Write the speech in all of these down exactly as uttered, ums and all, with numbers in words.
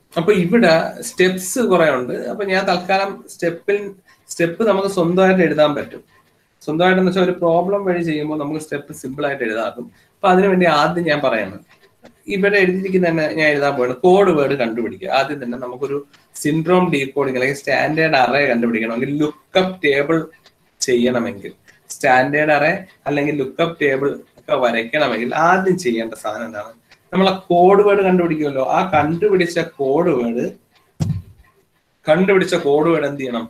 അപ്പൊ ഇവിടെ സ്റ്റെപ്സ് കുറെ ഉണ്ട്. അപ്പൊ ഞാൻ തൽക്കാലം സ്റ്റെപ്പിൽ സ്റ്റെപ്പ് നമുക്ക് സ്വന്തമായിട്ട് എഴുതാൻ പറ്റും. സ്വന്തമായിട്ടെന്ന് വെച്ചാൽ ഒരു പ്രോബ്ലം വഴി ചെയ്യുമ്പോൾ നമുക്ക് സ്റ്റെപ്പ് സിമ്പിൾ ആയിട്ട് എഴുതാറും. അപ്പൊ അതിനുവേണ്ടി ആദ്യം ഞാൻ പറയുന്നത് ഇവിടെ എഴുതിയിരിക്കുന്ന തന്നെ ഞാൻ എഴുതാൻ പോയാണ്. കോഡ് വേർഡ് കണ്ടുപിടിക്കുക. ആദ്യം തന്നെ നമുക്കൊരു സിൻഡ്രോം ഡീകോഡിംഗ് അല്ലെങ്കിൽ സ്റ്റാൻഡേർഡ് അറേ കണ്ടുപിടിക്കണമെങ്കിൽ ലുക്കപ്പ് ടേബിൾ ചെയ്യണമെങ്കിൽ, സ്റ്റാൻഡേർഡ് അറേ അല്ലെങ്കിൽ ലുക്കപ്പ് ടേബിൾ ഒക്കെ വരയ്ക്കണമെങ്കിൽ ആദ്യം ചെയ്യേണ്ട സാധനം എന്താണ്? നമ്മളെ കോഡ് വേർഡ് കണ്ടുപിടിക്കുമല്ലോ. ആ കണ്ടുപിടിച്ച കോഡ് വേർഡ് കണ്ടുപിടിച്ച കോഡ് വേർഡ് എന്ത് ചെയ്യണം?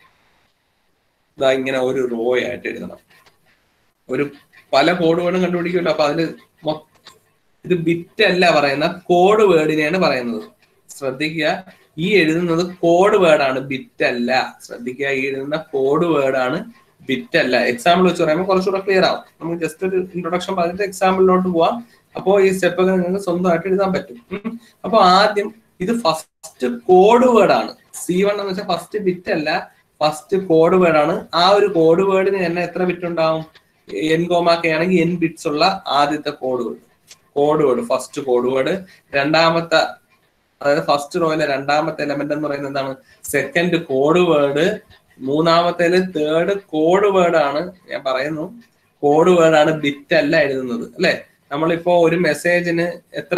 ഇതാ ഇങ്ങനെ ഒരു റോ ആയിട്ട് എഴുതണം. ഒരു പല കോഡ് വേർഡും കണ്ടുപിടിക്കുമല്ലോ. അപ്പൊ അതില് ഇത് ബിറ്റ് അല്ല പറയുന്ന, കോഡ് വേർഡിനെയാണ് പറയുന്നത്. ശ്രദ്ധിക്കുക, ഈ എഴുതുന്നത് കോഡ് വേർഡാണ്, ബിറ്റ് അല്ല. ശ്രദ്ധിക്കുക, ഈ എഴുതുന്ന കോഡ് വേർഡാണ്, ബിറ്റ് അല്ല. എക്സാമ്പിൾ വെച്ച് പറയുമ്പോൾ കുറച്ചുകൂടെ ക്ലിയർ ആവും. നമുക്ക് ജസ്റ്റ് ഒരു ഇൻട്രൊഡക്ഷൻ പറഞ്ഞിട്ട് എക്സാമ്പിളിലോട്ട് പോവാം. അപ്പോൾ ഈ സ്റ്റെപ്പ് ഒക്കെ നിങ്ങൾക്ക് സ്വന്തമായിട്ട് എഴുതാൻ പറ്റും. അപ്പൊ ആദ്യം ഇത് ഫസ്റ്റ് കോഡ് വേർഡാണ്. സി വൺ എന്ന് വെച്ചാൽ ഫസ്റ്റ് ബിറ്റ് അല്ല, ഫസ്റ്റ് കോഡ് വേർഡ് ആണ്. ആ ഒരു കോഡ് വേർഡിന് തന്നെ എത്ര ബിറ്റ് ഉണ്ടാവും? എൻ കോമാക്കെ ആണെങ്കിൽ എൻ ബിറ്റ്സ് ഉള്ള ആദ്യത്തെ code word. Code word first code word. രണ്ടാമത്തെ, അതായത് ഫസ്റ്റ് റോയിലെ രണ്ടാമത്തെ എലമെന്റ് എന്ന് പറയുന്നത് എന്താണ്? Second code word. മൂന്നാമത്തേല് തേർഡ് കോഡ് വേർഡ് ആണ്. ഞാൻ പറയുന്നു, കോഡ് വേർഡ് ആണ്, ബിറ്റ് അല്ല എഴുതുന്നത്. അല്ലെ, നമ്മളിപ്പോ ഒരു മെസ്സേജിന് എത്ര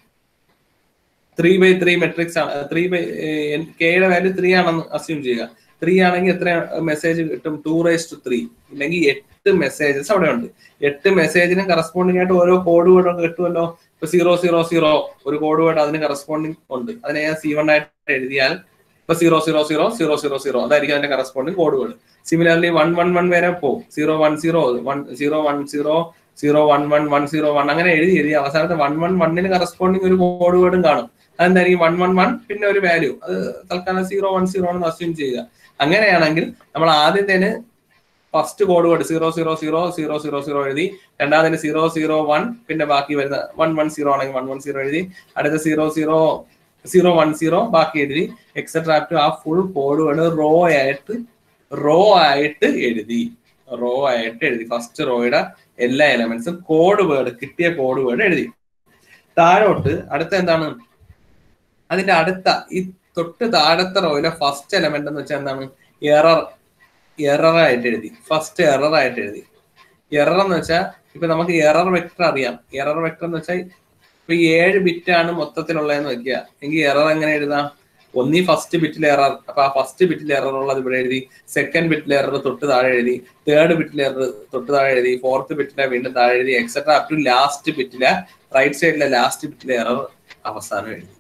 ത്രീ ബൈ ത്രീ മെട്രിക്സ് ആണ്, ത്രീ ബൈ കെയുടെ വാല്യൂ ത്രീ ആണെന്ന് അസ്യൂം ചെയ്യുക. ത്രീ ആണെങ്കിൽ എത്ര മെസ്സേജ് കിട്ടും? Two raise two three. ഇല്ലെങ്കിൽ എട്ട് മെസ്സേജസ് അവിടെ ഉണ്ട്. എട്ട് മെസ്സേജിന് കറസ്പോണ്ടിങ് ആയിട്ട് ഓരോ കോഡ് വേർഡ് ഒക്കെ കിട്ടുമല്ലോ. ഇപ്പൊ സീറോ സീറോ സീറോ ഒരു കോഡ് വേർഡ് അതിന് കറസ്പോണ്ടിങ് ഉണ്ട്. അതിനെ ഞാൻ സി വൺ ആയിട്ട് എഴുതിയാൽ ഇപ്പൊ zero zero zero zero zero zero അതായിരിക്കും അതിന്റെ corresponding code word. Similarly one one one വരെ പോകും. Zero one zero one zero one zero zero one one one zero one അങ്ങനെ എഴുതി എഴുതി അവസാനത്തെ വൺ വൺ വണ്ണിന് കറസ്പോണ്ടിങ് ഒരു കോഡ് വേർഡും കാണും. അതെന്തായിരിക്കും? വൺ വൺ വൺ പിന്നെ ഒരു വാല്യൂ. അത് തൽക്കാലം സീറോ വൺ സീറോ ആണെന്ന് അസ്യൂം ചെയ്യുക. അങ്ങനെയാണെങ്കിൽ നമ്മൾ ആദ്യത്തേന് first code word zero zero zero zero zero zero എഴുതി. രണ്ടാമതിന് സീറോ സീറോ വൺ, പിന്നെ ബാക്കി വരുന്ന വൺ വൺ സീറോ ആണെങ്കിൽ വൺ വൺ സീറോ എഴുതി. അടുത്ത zero zero zero one zero ബാക്കി എഴുതി. എക്സെട്രാ ടു ആ ഫുൾ കോഡ് വേർഡ് റോ ആയിട്ട് റോ ആയിട്ട് എഴുതി. റോ ആയിട്ട് എഴുതി. ഫസ്റ്റ് റോയുടെ എല്ലാ എലമെന്റ്സും കോഡ് വേർഡ്, കിട്ടിയ കോഡ് വേർഡ് എഴുതി. താഴോട്ട് അടുത്ത എന്താണ്? അതിന്റെ അടുത്ത ഈ തൊട്ട് താഴത്തെ റോയിലെ ഫസ്റ്റ് എലമെന്റ് എന്ന് വെച്ചാൽ എന്താണ്? എറർ. എറർ ആയിട്ട് എഴുതി. ഫസ്റ്റ് എറർ ആയിട്ട് എഴുതി. എറർ എന്ന് വെച്ചാൽ ഇപ്പൊ നമുക്ക് എറർ വെക്ടർ അറിയാം. എറർ വെക്ടർ എന്ന് വെച്ചാൽ ഇപ്പൊ ഏഴ് ബിറ്റ് ആണ് മൊത്തത്തിലുള്ളതെന്ന് വെക്കുക. എങ്കിൽ എറർ എങ്ങനെ എഴുതാം? ഒന്നീ ഫസ്റ്റ് ബിറ്റിൽ എറർ, അപ്പൊ ആ ഫസ്റ്റ് ബിറ്റിൽ എറർ ഉള്ളത് ഇവിടെ എഴുതി. സെക്കൻഡ് ബിറ്റിൽ എറർ തൊട്ട് താഴെ എഴുതി. തേർഡ് ബിറ്റിൽ എറർ തൊട്ട് താഴെ എഴുതി. ഫോർത്ത് ബിറ്റിലെ വീണ്ടും താഴെ എഴുതി. എക്സെട്രാ അപ് ടു ലാസ്റ്റ് ബിറ്റിലെ റൈറ്റ് സൈഡിലെ ലാസ്റ്റ് ബിറ്റിലെ എറർ അവസാനം എഴുതി.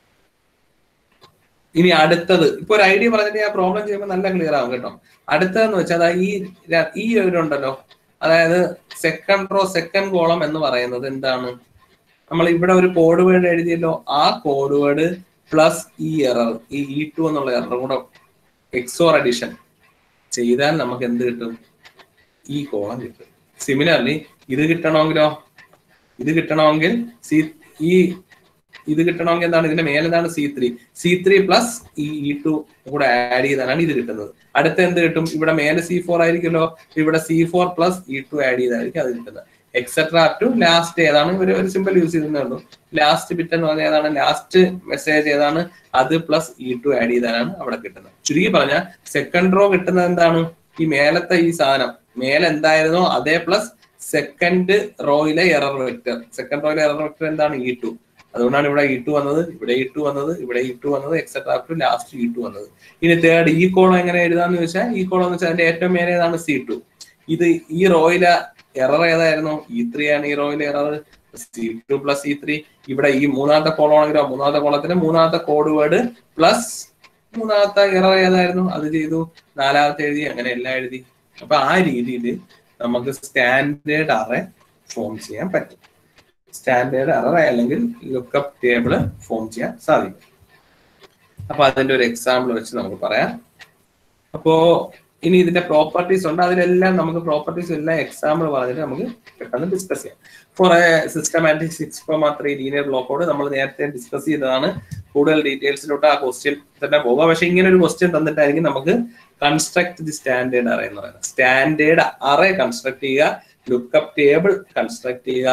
ഇനി അടുത്തത് ഇപ്പൊ ഒരു ഐഡിയ പറഞ്ഞിട്ട് ഞാൻ പ്രോബ്ലം ചെയ്യുമ്പോൾ നല്ല ക്ലിയർ ആവും കേട്ടോ. അടുത്തതെന്ന് വെച്ചാൽ ഈ ഈ ഒരു ഉണ്ടല്ലോ, അതായത് സെക്കൻഡ് റോ സെക്കൻഡ് കോളം എന്ന് പറയുന്നത് എന്താണ്? നമ്മൾ ഇവിടെ ഒരു കോഡ് വേർഡ് എഴുതിയല്ലോ. ആ കോഡ് വേർഡ് പ്ലസ് ഈ എറർ, ഈ ഇ ടു എന്നുള്ള എറർ കൂടെ എക്സോർ അഡീഷൻ ചെയ്താൽ നമുക്ക് എന്ത് കിട്ടും? ഈ കോളം കിട്ടും. സിമിലർലി ഇത് കിട്ടണമെങ്കിലോ, ഇത് കിട്ടണമെങ്കിൽ സി ഈ ഇത് കിട്ടണമെങ്കിൽ എന്താണ്? ഇതിന്റെ മേലെ എന്താണ്? C three. C three plus ഈ ഇ ടു കൂടെ ആഡ് ചെയ്താലാണ് ഇത് കിട്ടുന്നത്. അടുത്ത എന്ത് കിട്ടും? ഇവിടെ മേലെ സി ഫോർ ആയിരിക്കുമല്ലോ. ഇവിടെ C four plus E two add ചെയ്തായിരിക്കും അത് കിട്ടുന്നത്. എക്സെട്രാ ടു ലാസ്റ്റ് ഏതാണ്? ഒരു ഒരു സിമ്പിൾ യൂസ് ചെയ്തേ ഉള്ളൂ. ലാസ്റ്റ് ബിറ്റ് എന്ന് പറഞ്ഞാൽ ഏതാണ്? ലാസ്റ്റ് മെസ്സേജ് ഏതാണ്? അത് പ്ലസ് ഇ ടു ആഡ് ചെയ്താലാണ് അവിടെ കിട്ടുന്നത്. ചുരുക്കി പറഞ്ഞാൽ സെക്കൻഡ് റോ കിട്ടുന്നത് എന്താണ്? ഈ മേലത്തെ ഈ സാധനം മേലെ എന്തായിരുന്നോ അതേ പ്ലസ് സെക്കൻഡ് റോയിലെ എറർ വെക്ടർ. സെക്കൻഡ് റോയിലെ എറർ വെക്ടർ എന്താണ്? E two. അതുകൊണ്ടാണ് ഇവിടെ ഇ ടു വന്നത്, ഇവിടെ ഇ ടു വന്നത്, ഇവിടെ ഇ ടു വന്നത്, etcetera to last E two വന്നത്. ഇനി തേർഡ് ഈ കോളം എങ്ങനെ എഴുതാന്ന് ചോദിച്ചാൽ, ഈ കോളം എന്ന് വെച്ചാൽ അതിന്റെ ഏറ്റവും മേലെ ഏതാണ്? C two. ഇത് ഈ റോയിലെ എറർ ഏതായിരുന്നു? ഇ ത്രീ ആണ് ഈ റോയിലെ error. C two plus E three. ഇവിടെ ഈ മൂന്നാമത്തെ കോളം ആണെങ്കിലോ, മൂന്നാമത്തെ കോളത്തിന് മൂന്നാമത്തെ കോഡ് വേർഡ് പ്ലസ് മൂന്നാമത്തെ എറർ ഏതായിരുന്നു? അത് ചെയ്തു. നാലാമത്തെ എഴുതി. അങ്ങനെ എല്ലാം എഴുതി. അപ്പൊ ആ രീതിയിൽ നമുക്ക് സ്റ്റാൻഡേർഡ് അറേ ഫോം ചെയ്യാൻ പറ്റും. സ്റ്റാൻഡേർഡ് അറേ അല്ലെങ്കിൽ ലുക്കപ്പ് ടേബിള് ഫോം ചെയ്യാൻ സാധിക്കും. അപ്പൊ അതിന്റെ ഒരു എക്സാമ്പിൾ വെച്ച് നമുക്ക് പറയാം. അപ്പോ ഇനി ഇതിന്റെ പ്രോപ്പർട്ടീസ് ഉണ്ട്. അതിലെല്ലാം നമുക്ക് പ്രോപ്പർട്ടീസ് എല്ലാം എക്സാമ്പിൾ പറഞ്ഞിട്ട് നമുക്ക് പെട്ടെന്ന് ഡിസ്കസ് ചെയ്യാം. For a systematic six comma three linear ബ്ലോക്കോട് നമ്മൾ നേരത്തെ ഡിസ്കസ് ചെയ്തതാണ്. കൂടുതൽ ഡീറ്റെയിൽസിലോട്ട് ആ ക്വസ്റ്റ്യൻ തന്നെ പോകാം. പക്ഷെ ഇങ്ങനെ ഒരു ക്വസ്റ്റ്യൻ തന്നിട്ടായിരിക്കും നമുക്ക് കൺസ്ട്രക്ട് ദി സ്റ്റാൻഡേർഡ് അറേ എന്ന് പറയുന്നത്. സ്റ്റാൻഡേർഡ് അറേ കൺസ്ട്രക്ട് ചെയ്യുക, ലുക്കപ്പ് ടേബിൾ കൺസ്ട്രക്ട് ചെയ്യുക,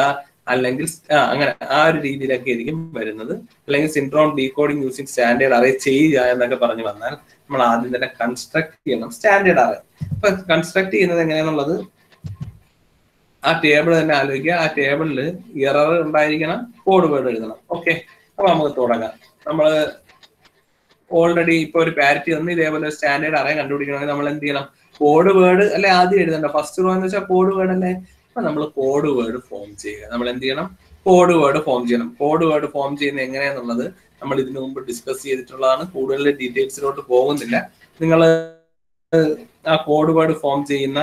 അല്ലെങ്കിൽ അങ്ങനെ ആ ഒരു രീതിയിലൊക്കെ ആയിരിക്കും വരുന്നത്. അല്ലെങ്കിൽ syndrome decoding using standard array ചെയ്യുക എന്നൊക്കെ പറഞ്ഞു വന്നാൽ നമ്മൾ ആദ്യം തന്നെ കൺസ്ട്രക്ട് ചെയ്യണം സ്റ്റാൻഡേർഡ് അറേ. അപ്പൊ കൺസ്ട്രക്ട് ചെയ്യുന്നത് എങ്ങനെയാണെന്നുള്ളത് ആ ടേബിൾ തന്നെ ആലോചിക്കുക. ആ ടേബിളിൽ എറർ ഉണ്ടായിരിക്കണം, കോഡ് വേർഡ് എഴുതണം. ഓക്കെ, അപ്പൊ നമുക്ക് തുടങ്ങാം. നമ്മൾ ഓൾറെഡി ഇപ്പൊ ഒരു പാരിറ്റി ഒന്ന് ഇതേപോലെ സ്റ്റാൻഡേർഡ് അറേ കണ്ടുപിടിക്കണമെങ്കിൽ നമ്മൾ എന്ത് ചെയ്യണം? കോഡ് വേർഡ് അല്ലെ ആദ്യം എഴുതണ്ട. ഫസ്റ്റ് റോ എന്ന് വെച്ചാൽ കോഡ് വേർഡ് അല്ലേ. അപ്പൊ നമ്മൾ കോഡ് വേർഡ് ഫോം ചെയ്യുക. നമ്മൾ എന്ത് ചെയ്യണം? കോഡ് വേർഡ് ഫോം ചെയ്യണം. കോഡ് വേർഡ് ഫോം ചെയ്യുന്നത് എങ്ങനെയാന്നുള്ളത് നമ്മൾ ഇതിനു മുമ്പ് ഡിസ്കസ് ചെയ്തിട്ടുള്ളതാണ്. കൂടുതൽ ഡീറ്റെയിൽസിലോട്ട് പോകുന്നില്ല. നിങ്ങൾ ആ കോഡ് വേർഡ് ഫോം ചെയ്യുന്ന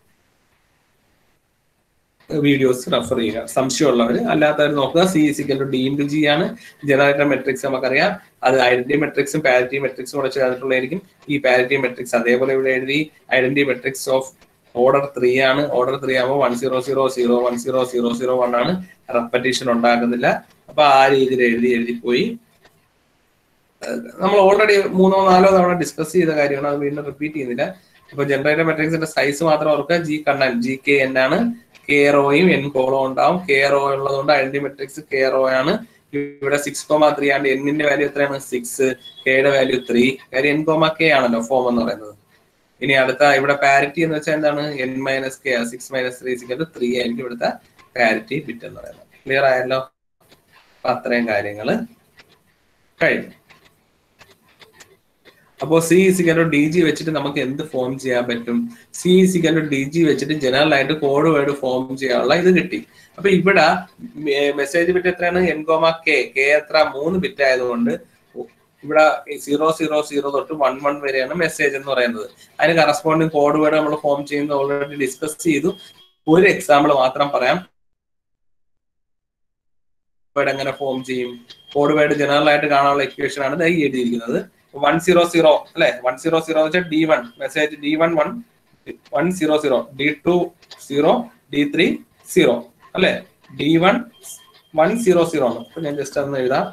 വീഡിയോസ് റെഫർ ചെയ്യുക സംശയമുള്ളവർ. അല്ലാത്തവർ നോക്കുക. C is equal to D into G ആണ് ജനറേറ്റർ മെട്രിക്സ് നമുക്കറിയാം. അത് ഐഡന്റിറ്റി മെട്രിക്സും പാരിറ്റി മെട്രിക്സും കൂടെ ചേർന്നിട്ടുള്ളതായിരിക്കും. ഈ പാരിറ്റി മെട്രിക്സ് അതേപോലെ ഇവിടെ എഴുതി. Identity matrix of order three ആണ്. ഓർഡർ ത്രീ ആകുമ്പോൾ one zero zero zero one zero zero zero one ആണ്. റെപ്പറ്റീഷൻ ഉണ്ടാകുന്നില്ല. അപ്പൊ ആ രീതിയിൽ എഴുതി എഴുതി പോയി. നമ്മൾ ഓൾറെഡി മൂന്നോ നാലോ തവണ ഡിസ്കസ് ചെയ്ത കാര്യമാണ്. അത് വീണ്ടും റിപ്പീറ്റ് ചെയ്യുന്നില്ല. അപ്പൊ ജനറേറ്റർ മെട്രിക്സിന്റെ സൈസ് മാത്രം ഓർക്കുക. ജി കണ്ണൻ ജി കെ എൻ ആണ്. കെ റോയും എൻ കോളോ ഉണ്ടാവും. കെ റോ ഉള്ളതുകൊണ്ട് ഐഡന്റി മെട്രിക്സ് കെ റോ ആണ്. ഇവിടെ സിക്സ് കോമ ത്രീ ആണ്. എന്നിന്റെ വാല്യൂ എത്രയാണ്? സിക്സ്. കെയുടെ വാല്യൂ ത്രീ. കാര്യം എൻ കോമ കെ ആണല്ലോ ഫോം എന്ന് പറയുന്നത്. ഇനി അടുത്ത ഇവിടെ പാരിറ്റി എന്ന് വെച്ചാൽ എന്താണ്? N minus K six minus three is equal three ആയിരിക്കും ഇവിടുത്തെ പാരിറ്റി ബിറ്റ് എന്ന് പറയുന്നത്. ക്ലിയർ ആയല്ലോ? അപ്പൊ അത്രയും കാര്യങ്ങള് കഴിഞ്ഞു. അപ്പോൾ C is equal to D G വെച്ചിട്ട് നമുക്ക് എന്ത് ഫോം ചെയ്യാൻ പറ്റും? C is equal to D G വെച്ചിട്ട് ജനറൽ ആയിട്ട് കോഡ് വേർഡ് ഫോം ചെയ്യാനുള്ള ഇത് കിട്ടി. അപ്പൊ ഇവിടെ മെസ്സേജ് ബിറ്റ് എത്രയാണ്? N comma K. കെ എത്ര? മൂന്ന് ബിറ്റ് ആയതുകൊണ്ട് ഇവിടെ സീറോ സീറോ സീറോ തൊട്ട് വൺ വൺ വരെയാണ് മെസ്സേജ് എന്ന് പറയുന്നത്. അതിന് കറസ്പോണ്ടിങ് കോഡ് വേർഡ് നമ്മൾ ഫോം ചെയ്യുന്നത് ഓൾറെഡി ഡിസ്കസ് ചെയ്തു. ഒരു എക്സാമ്പിൾ മാത്രം പറയാം. വേർഡ് എങ്ങനെ ഫോം ചെയ്യും? കോഡ് വേർഡ് ജനറൽ ആയിട്ട് കാണാനുള്ള ഇക്വേഷൻ ആണ് ഈ എഴുതിയിരിക്കുന്നത്. വൺ സീറോ സീറോ അല്ലെ? വൺ സീറോ സീറോ വെച്ചാൽ D one message D one one one zero zero D two zero D three zero അല്ലെ? D one one zero zero ആണ്. അപ്പൊ ഞാൻ ജസ്റ്റ് ഒന്ന് എഴുതാം.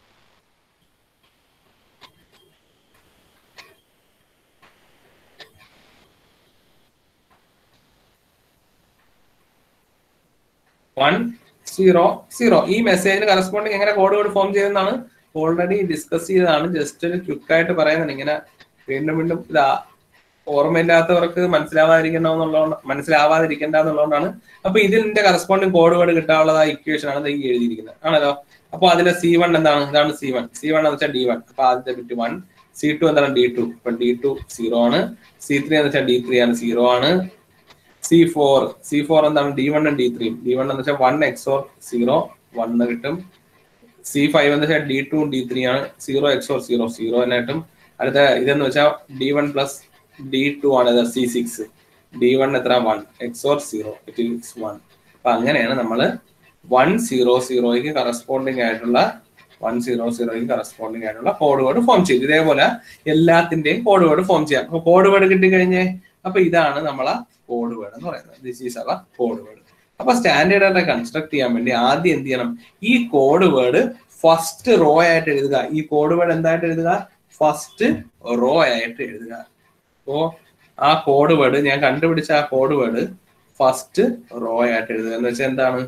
വൺ സീറോ സീറോ ഈ മെസ്സേജിന് കറസ്പോണ്ടിങ് എങ്ങനെ കോഡ് വേർഡ് ഫോം ചെയ്യുന്നതാണ് ഓൾറെഡി ഡിസ്കസ് ചെയ്തതാണ്. ജസ്റ്റ് ഒരു ക്വിക്ക് ആയിട്ട് പറയുന്നത്. ഇങ്ങനെ വീണ്ടും വീണ്ടും ഇതാ ഓർമ്മയില്ലാത്തവർക്ക് മനസ്സിലാവാതിരിക്കണമെന്നുള്ളതുകൊണ്ട് മനസ്സിലാവാതിരിക്കേണ്ട എന്നുള്ളതുകൊണ്ടാണ്. അപ്പൊ ഇതിന്റെ കറസ്പോണ്ടിങ് കോഡ് വേർഡ് കിട്ടാനുള്ളത് ആ ഇക്വേഷൻ ആണ് ഈ എഴുതിയിരിക്കുന്നത് ആണല്ലോ. അപ്പൊ അതിലെ സി വൺ എന്താണ്? ഇതാണ് സി വൺ. സി വൺ എന്ന് വെച്ചാൽ ഡി വൺ. അപ്പൊ ആദ്യത്തെ ബിറ്റ് വൺ. സി ടു എന്താണ്? D two. അപ്പൊ ഡി ടു സീറോ ആണ്. സി ത്രീ എന്ന് വെച്ചാൽ ഡി ത്രീ ആണ്, സീറോ ആണ്. സി ഫോർ സി ഫോർ എന്താണ്? ഡി വണ്ണും ഡി ത്രീയും. ഡി വൺ എന്ന് വെച്ചാൽ വൺ എക്സോർ സീറോ വണ്ണ് കിട്ടും. സി ഫൈവ് എന്ന് വെച്ചാൽ ഡി ടു ഡി ത്രീ ആണ്. സീറോ എക്സോർ സീറോ സീറോ തന്നെ കിട്ടും. അടുത്ത ഇതെന്ന് വെച്ചാൽ D one plus D two ആണ്. C six. ഡി വൺ എത്ര? One XOR zero it is one. അപ്പൊ അങ്ങനെയാണ് നമ്മൾ വൺ സീറോ സീറോയ്ക്ക് കറസ്പോണ്ടിങ് ആയിട്ടുള്ള വൺ സീറോ സീറോയ്ക്ക് കറസ്പോണ്ടിങ് ആയിട്ടുള്ള കോഡ് വേർഡ് ഫോം ചെയ്തു. ഇതേപോലെ എല്ലാത്തിന്റെയും കോഡ് വേർഡ് ഫോം ചെയ്യാം. അപ്പൊ കോഡ് വേർഡ് കിട്ടിക്കഴിഞ്ഞേ അപ്പൊ ഇതാണ് നമ്മളെ കോഡ് വേർഡ് എന്ന് പറയുന്നത്. This is our code word. അപ്പൊ സ്റ്റാൻഡേർഡ് ആയിട്ട് കൺസ്ട്രക്ട് ചെയ്യാൻ വേണ്ടി ആദ്യം എന്ത് ചെയ്യണം? ഈ കോഡ് വേർഡ് ഫസ്റ്റ് റോ ആയിട്ട് എഴുതുക. ഈ കോഡ് വേർഡ് എന്തായിട്ട് എഴുതുക? ഫസ്റ്റ് റോ ആയിട്ട് എഴുതുക. അപ്പോ ആ കോഡ് വേർഡ് ഞാൻ കണ്ടുപിടിച്ച ആ കോഡ് വേർഡ് ഫസ്റ്റ് റോ ആയിട്ട് എഴുതുക എന്ന് വെച്ചാൽ എന്താണ്?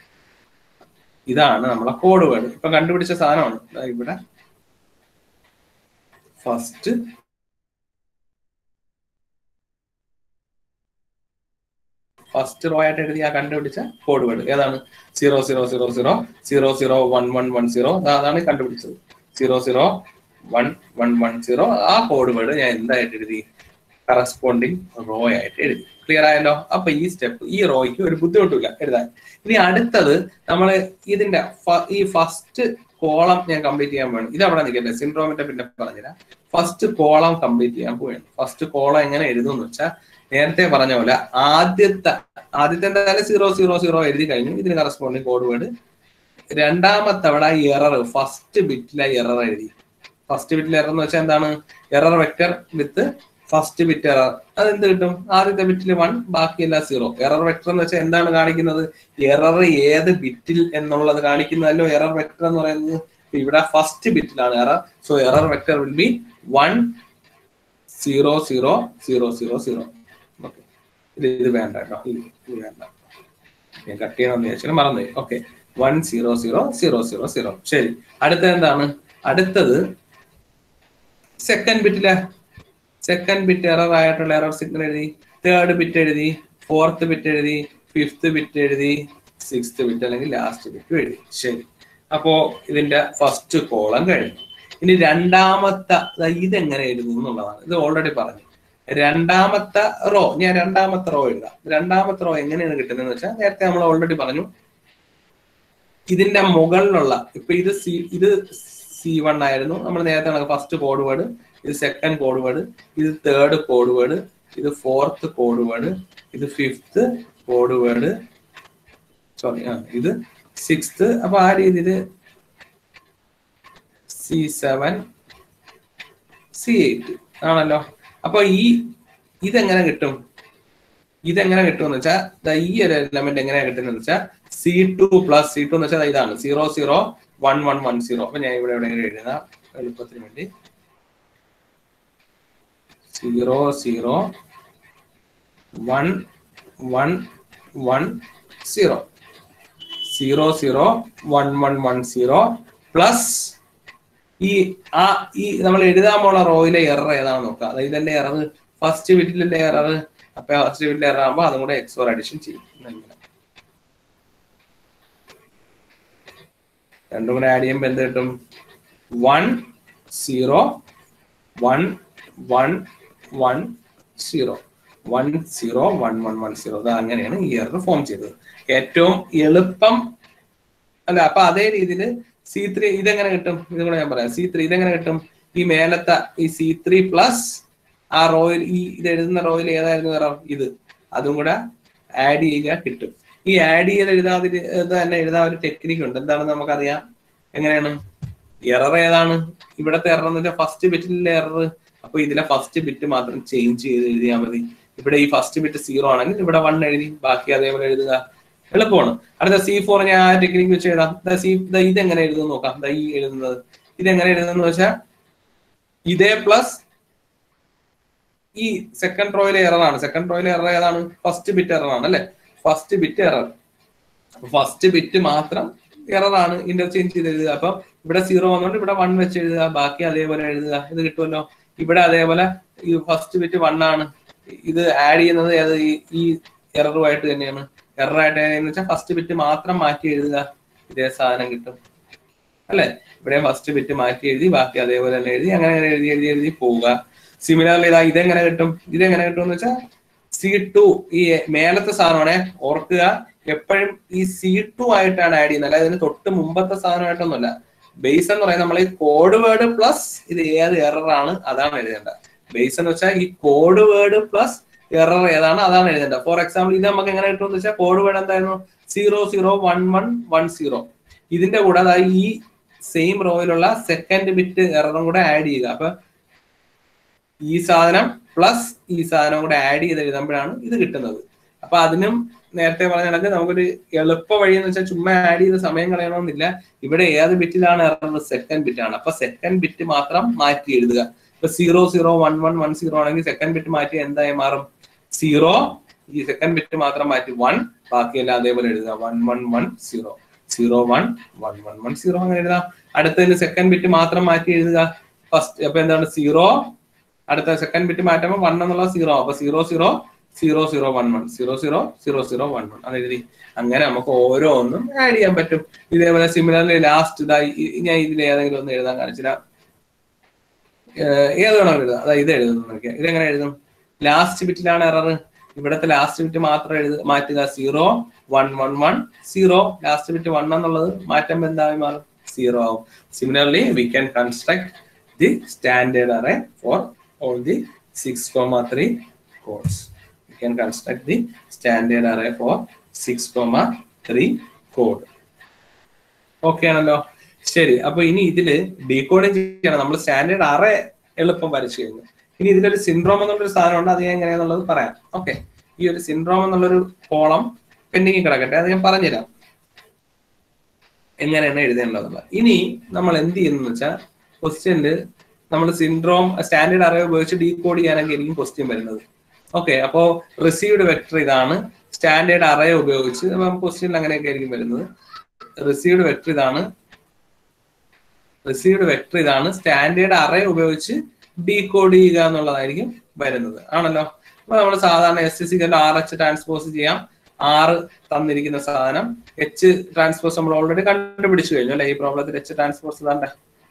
ഇതാണ് നമ്മളെ കോഡ് വേർഡ്. ഇപ്പൊ കണ്ടുപിടിച്ച സാധനമാണ് ഇവിടെ ഫസ്റ്റ് ഫസ്റ്റ് റോ ആയിട്ട് എഴുതി ആ കണ്ടുപിടിച്ച കോഡ് വേർഡ് ഏതാണ്? Zero zero zero zero zero zero one one one zero. അതാണ് കണ്ടുപിടിച്ചത്. Zero zero one one one zero. ആ കോഡ് വേർഡ് ഞാൻ എന്തായിട്ട് എഴുതി? കറസ്പോണ്ടിങ് റോ ആയിട്ട് എഴുതി. ക്ലിയർ ആയല്ലോ? അപ്പൊ ഈ സ്റ്റെപ്പ് ഈ റോയ്ക്ക് ഒരു ബുദ്ധിമുട്ടില്ല എഴുതാൻ. ഇനി അടുത്തത് നമ്മൾ ഇതിന്റെ ഈ ഫസ്റ്റ് കോളം ഞാൻ കംപ്ലീറ്റ് ചെയ്യാൻ വേണം. ഇത് അവിടെ നിൽക്കട്ടെ, സിൻഡ്രോമിന്റെ പിന്നെ പറഞ്ഞുതരാം. ഫസ്റ്റ് കോളം കംപ്ലീറ്റ് ചെയ്യാൻ പോവുകയാണ്. ഫസ്റ്റ് കോളം എങ്ങനെ എഴുതും എന്ന് വെച്ചാൽ നേരത്തെ പറഞ്ഞ പോലെ ആദ്യത്തെ ആദ്യത്തെ എന്തായാലും സീറോ സീറോ സീറോ എഴുതി കഴിഞ്ഞു. ഇതിന് കറസ്പോണ്ടിങ് കോഡ് വേർഡ്. രണ്ടാമത്തെ അവിടെ എറർ ഫസ്റ്റ് ബിറ്റിലെ എറർ എഴുതി. ഫസ്റ്റ് ബിറ്റിലെ എറർ എന്ന് വെച്ചാൽ എന്താണ്? Error vector with first bit error. അതെന്ത് കിട്ടും? ആദ്യത്തെ ബിറ്റിൽ വൺ, ബാക്കിയെല്ലാം സീറോ. എറർ വെക്ടർ എന്ന് വെച്ചാൽ എന്താണ് കാണിക്കുന്നത്? എറർ ഏത് ബിറ്റിൽ എന്നുള്ളത് കാണിക്കുന്നതല്ലോ എറർ വെക്ടർ എന്ന് പറയുന്നത്. ഇവിടെ ഫസ്റ്റ് ബിറ്റിലാണ് error. So error vector will be one zero zero zero zero zero. Okay, ഇത് ഇത് വേണ്ട കേട്ടോ, ഇത് വേണ്ട. ഞാൻ കട്ട് ചെയ്യണമെന്ന് വിചാരിച്ചാൽ മറന്നു. Okay, one zero zero zero zero zero. ശരി, അടുത്തത് എന്താണ്? അടുത്തത് സെക്കൻഡ് ബിറ്റിലെ സെക്കൻഡ് ബിറ്റ് എറർ ആയിട്ടുള്ള എറർ സിഗ്നൽ എഴുതി, തേർഡ് ബിറ്റ് എഴുതി, ഫോർത്ത് ബിറ്റ് എഴുതി, ഫിഫ്ത്ത് ബിറ്റ് എഴുതി, സിക്സ്ത് ബിറ്റ് അല്ലെങ്കിൽ ലാസ്റ്റ് ബിറ്റ് എഴുതി. ശരി, അപ്പോ ഇതിന്റെ ഫസ്റ്റ് കോളം കഴിഞ്ഞു. ഇനി രണ്ടാമത്തെ ഇതെങ്ങനെ എഴുതും എന്നുള്ളതാണ്. ഇത് ഓൾറെഡി പറഞ്ഞു. രണ്ടാമത്തെ റോ ഞാൻ രണ്ടാമത്തെ റോ എഴുതാം. രണ്ടാമത്തെ റോ എങ്ങനെയാണ് കിട്ടുന്നതെന്ന് വെച്ചാൽ നേരത്തെ നമ്മൾ ഓൾറെഡി പറഞ്ഞു. ഇതിന്റെ മുകളിലുള്ള ഇപ്പൊ ഇത് സി ഇത് സി വൺ ആയിരുന്നു. നമ്മൾ നേരത്തെ ഫസ്റ്റ് കോഡ് വേർഡ്, ഇത് സെക്കൻഡ് കോഡ് വേർഡ്, ഇത് തേർഡ് കോഡ് വേർഡ്, ഇത് ഫോർത്ത് കോഡ് വേർഡ്, ഇത് ഫിഫ്ത്ത് കോഡ് വേർഡ്, സോറി ആ ഇത് സിക്സ്ത്. അപ്പൊ ആ രീതിയിൽ സി സെവൻ സി എയ്റ്റ് ആണല്ലോ. അപ്പൊ ഈ ഇതെങ്ങനെ കിട്ടും? ഇതെങ്ങനെ കിട്ടുമെന്ന് വെച്ചാൽ ഈ ഒരു എലമെന്റ് എങ്ങനെയാ കിട്ടുന്നത് വെച്ചാൽ C two plus C two എന്ന് വെച്ചാൽ ഇതാണ് zero zero one one one zero. അപ്പൊ ഞാൻ ഇവിടെ എവിടെയെങ്കിലും എഴുതാം എളുപ്പത്തിന് വേണ്ടി. Zero zero one one one zero, zero zero one one one zero plus ഈ ആ ഈ നമ്മൾ എഴുതാൻ പോണ റോയിലെ എറർ ഏതാണെന്ന് നോക്കുക. അതായത് ഇതല്ലേ എറർ, ഫസ്റ്റ് ബിറ്റിലെ എറർ. അപ്പൊ ഫസ്റ്റ് ബിറ്റിലെ എറർ ആകുമ്പോൾ അതും കൂടെ എക്സ് ഓർ അഡീഷൻ ചെയ്യും. രണ്ടും കൂടെ ആഡ് ചെയ്യുമ്പോൾ എന്ത് കിട്ടും? One zero one one one zero, one zero one one one zero. അത് അങ്ങനെയാണ് ഈ എറർ ഫോം ചെയ്തത്. ഏറ്റവും എളുപ്പം അല്ല. അപ്പൊ അതേ രീതിയിൽ സി ത്രീ ഇതെങ്ങനെ കിട്ടും? ഇതും കൂടെ ഞാൻ പറയാം. സി ത്രീ ഇതെങ്ങനെ കിട്ടും? ഈ മേലത്തെ ഈ സി ത്രീ പ്ലസ് ആ റോയിൽ ഈ ഇത് എഴുതുന്ന റോയിൽ ഏതായിരുന്നു എറർ? ഇത്. അതും കൂടെ ആഡ് ചെയ്യുക കിട്ടും. ഈ ആഡ് ചെയ്ത് എഴുതാതെ തന്നെ എഴുതാൻ ഒരു ടെക്നിക്ക് ഉണ്ട്. എന്താണെന്ന് നമുക്കറിയാം. എങ്ങനെയാണ്? എറർ ഏതാണ്? ഇവിടത്തെ എറർ എന്ന് വെച്ചാൽ ഫസ്റ്റ് ബിറ്റിലെ എറർ. അപ്പൊ ഇതിലെ ഫസ്റ്റ് ബിറ്റ് മാത്രം ചേഞ്ച് ചെയ്ത് എഴുതിയാൽ മതി. ഇവിടെ ഈ ഫസ്റ്റ് ബിറ്റ് സീറോ ആണെങ്കിൽ ഇവിടെ വൺ എഴുതി, ബാക്കി അതേപോലെ എഴുതുക. എളുപ്പമാണ്. അടുത്ത സി ഫോർ ഞാൻ ആ ടെക്നിക്ക് വെച്ച് എഴുതാം. സി ഇതെങ്ങനെ എഴുതുന്നു നോക്കാം. ഈ എഴുതുന്നത് ഇതെങ്ങനെ എഴുതുന്നു വെച്ചാൽ ഇതേ പ്ലസ് ഈ സെക്കൻഡ് റോയിലെ എറർ ആണ്. സെക്കൻഡ് റോയിലെ എറർ ഏതാണ്? ഫസ്റ്റ് ബിറ്റ് എറർ ആണ് അല്ലെ? First bit error. First bit മാത്രം എറർ ആണ്, ഇന്റർചേഞ്ച് ചെയ്ത് എഴുതുക. അപ്പൊ ഇവിടെ സീറോ വന്നുകൊണ്ട് ഇവിടെ വൺ വെച്ച് എഴുതുക, ബാക്കി അതേപോലെ എഴുതുക. ഇത് കിട്ടുമല്ലോ. ഇവിടെ അതേപോലെ ഈ ഫസ്റ്റ് ബിറ്റ് വൺ ആണ്. ഇത് ആഡ് ചെയ്യുന്നത് ഏത് ഈ എററുമായിട്ട് തന്നെയാണ്. എറർ ആയിട്ട് എന്ന് വെച്ചാൽ ഫസ്റ്റ് ബിറ്റ് മാത്രം മാറ്റി എഴുതുക, ഇതേ സാധനം കിട്ടും അല്ലെ? ഇവിടെ ഫസ്റ്റ് ബിറ്റ് മാറ്റി എഴുതി, ബാക്കി അതേപോലെ തന്നെ എഴുതി, അങ്ങനെ എഴുതി എഴുതി എഴുതി പോവുക. സിമിലർലി ഇതാ ഇതെങ്ങനെ കിട്ടും? ഇതെങ്ങനെ കിട്ടും എന്ന് വെച്ചാൽ സി ടു ഈ മേലത്തെ സാധനമാണെ ഓർക്കുക. എപ്പോഴും ഈ സി ടു ആയിട്ടാണ് ആഡ് ചെയ്യുന്നത്, അല്ലാതെ ഇതിന് തൊട്ട് മുമ്പത്തെ സാധനമായിട്ടൊന്നുമല്ല. ബേസ് എന്ന് പറയുന്നത് നമ്മൾ ഈ കോഡ് വേർഡ് പ്ലസ് ഇത് ഏത് എറർ ആണ് അതാണ് എഴുതേണ്ടത്. ബേസ് എന്ന് വെച്ചാൽ ഈ കോഡ് വേർഡ് പ്ലസ് എറർ ഏതാണ് അതാണ് എഴുതേണ്ടത്. ഫോർ എക്സാമ്പിൾ ഇത് നമുക്ക് എങ്ങനെ കിട്ടും എന്ന് വെച്ചാൽ കോഡ് വേർഡ് എന്തായിരുന്നു? Zero zero one one one zero. ഇതിന്റെ കൂടെ അതായത് ഈ സെയിം റോയിലുള്ള സെക്കൻഡ് ബിറ്റ് എററും കൂടെ ആഡ് ചെയ്യുക. അപ്പൊ ഈ സാധനം പ്ലസ് ഈ സാധനം കൂടെ ആഡ് ചെയ്ത് എഴുതുമ്പോഴാണ് ഇത് കിട്ടുന്നത്. അപ്പൊ അതിനും നേരത്തെ പറഞ്ഞ കണക്ക് നമുക്കൊരു എളുപ്പ വഴി എന്ന് വെച്ചാൽ ചുമ്മാ ആഡ് ചെയ്ത് സമയം കളയണമെന്നില്ല. ഇവിടെ ഏത് ബിറ്റിലാണ് എറർ? സെക്കൻഡ് ബിറ്റ് ആണ്. അപ്പൊ സെക്കൻഡ് ബിറ്റ് മാത്രം മാറ്റി എഴുതുക. ഇപ്പൊ zero zero one one one zero ആണെങ്കിൽ സെക്കൻഡ് ബിറ്റ് മാറ്റി എന്തായി മാറും? സീറോ. ഈ സെക്കൻഡ് ബിറ്റ് മാത്രം മാറ്റി വൺ, ബാക്കിയെല്ലാം അതേപോലെ എഴുതുക. One one one zero, zero one one one one zero അങ്ങനെ എഴുതാം. അടുത്തതിന് സെക്കൻഡ് ബിറ്റ് മാത്രം മാറ്റി എഴുതുക. ഫസ്റ്റ് അപ്പൊ എന്താണ്? സീറോ. അടുത്ത സെക്കൻഡ് ബിറ്റ് മാറ്റുമ്പോൾ വൺ എന്നുള്ള സീറോ. അപ്പൊ zero zero zero zero one one zero zero zero zero one one അത് എഴുതി. അങ്ങനെ നമുക്ക് ഓരോന്നും ആഡ് ചെയ്യാൻ പറ്റും. ഇതേപോലെ സിമിലർലി ലാസ്റ്റ് ഇതായി ഞാൻ ഇതിൽ ഏതെങ്കിലും ഒന്ന് എഴുതാൻ കാണിച്ചില്ല. ഏത് വേണം എഴുതാം. അതായത് ഇത് എഴുതുന്നു നോക്കിയാൽ ഇതെങ്ങനെ എഴുതും? ലാസ്റ്റ് ബിറ്റിലാണ് എറർ. ഇവിടത്തെ ലാസ്റ്റ് ബിറ്റ് മാത്രം എഴുത മാറ്റുക. Zero one one one zero. Last bit one എന്നുള്ളത് മാറ്റുമ്പോൾ എന്തായി മാറും? സീറോ ആവും. Similarly we can construct the standard array for all the six comma three codes. You can construct the standard array for six comma three code. Okay ആണല്ലോ. ശരി, അപ്പൊ ഇനി ഇതില് ഡീകോഡിങ് ചെയ്യണം. നമ്മൾ സ്റ്റാൻഡേർഡ് അറേ എളുപ്പം വരച്ചു കഴിഞ്ഞു. ഇനി ഇതിലൊരു സിൻഡ്രോം എന്നുള്ളൊരു സാധനം ഉണ്ട്. അത് ഞാൻ എങ്ങനെയാന്നുള്ളത് പറയാം. ഓക്കെ, ഈ ഒരു സിൻഡ്രോം എന്നുള്ളൊരു കോളം പെൻഡിങ് കിടക്കട്ടെ, അത് ഞാൻ പറഞ്ഞുതരാം എങ്ങനെയാണ് എഴുതേണ്ടതുള്ളത്. ഇനി നമ്മൾ എന്ത് ചെയ്യുന്ന വെച്ചാൽ ക്വസ്റ്റ്യനില് നമ്മൾ സിൻഡ്രോം സ്റ്റാൻഡേർഡ് അറേ ഉപയോഗിച്ച് ഡീകോഡ് ചെയ്യാനൊക്കെ ആയിരിക്കും ക്വസ്റ്റ്യൻ വരുന്നത്. ഓക്കെ, അപ്പോ റിസീവ്ഡ് വെക്ടർ ഇതാണ്, സ്റ്റാൻഡേർഡ് അറേ ഉപയോഗിച്ച് ക്വസ്റ്റ്യനിൽ അങ്ങനെയൊക്കെ ആയിരിക്കും വരുന്നത്. റിസീവ്ഡ് വെക്ടർ ഇതാണ്, റിസീവ്ഡ് വെക്ടർ ഇതാണ്, സ്റ്റാൻഡേർഡ് അറേ ഉപയോഗിച്ച് ഡീകോഡ് ചെയ്യുക എന്നുള്ളതായിരിക്കും വരുന്നത്. ആണല്ലോ. അപ്പൊ നമ്മൾ സാധാരണ എസ് എസ് സിക്ക് ആർ എച്ച് ട്രാൻസ്പോസ് ചെയ്യാം. ആറ് തന്നിരിക്കുന്ന സാധനം എച്ച് ട്രാൻസ്പോസ് നമ്മൾ ഓൾറെഡി കണ്ടുപിടിച്ചു കഴിഞ്ഞു അല്ലെ. ഈ പ്രോബ്ലത്തിൽ എച്ച് ട്രാൻസ്പോസ് തന്നെ